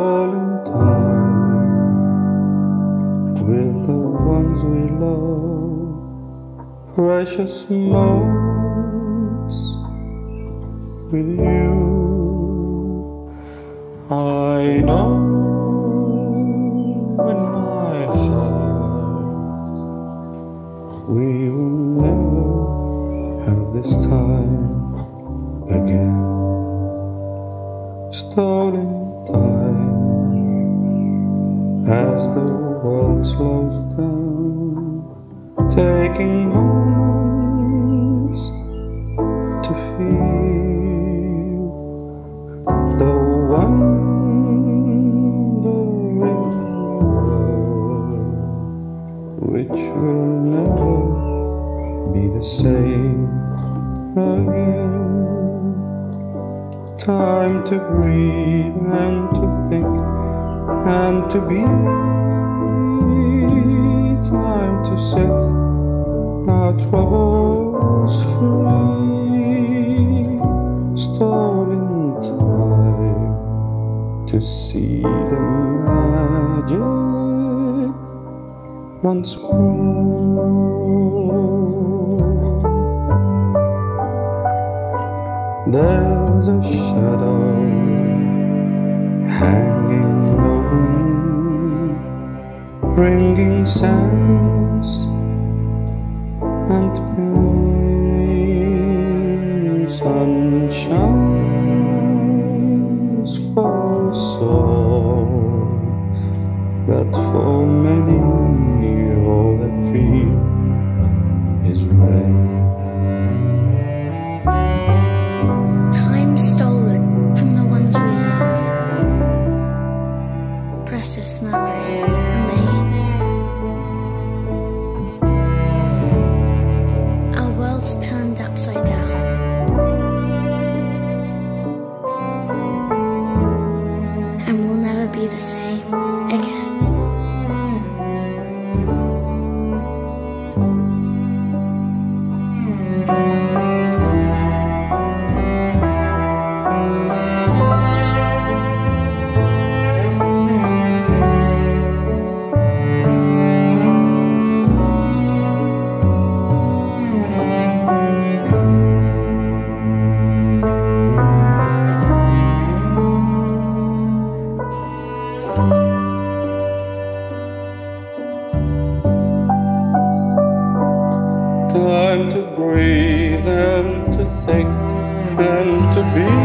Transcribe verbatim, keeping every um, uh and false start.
stolen time with the ones we love, precious moments with you. I know in my heart we will never have this time again. Stolen time as the world slows down, taking moments to feel the wonder in the world, which will never be the same again. Time to breathe and to think and to be, time to set our troubles free. Stolen time to see the magic once more. There's a shadow hanging over me, bringing sadness and pain. Sunshines for a soul, but for many all that feel is rain. Precious memories remain. Our world's turned upside down, and we'll never be the same again. Time to breathe and to think and to be.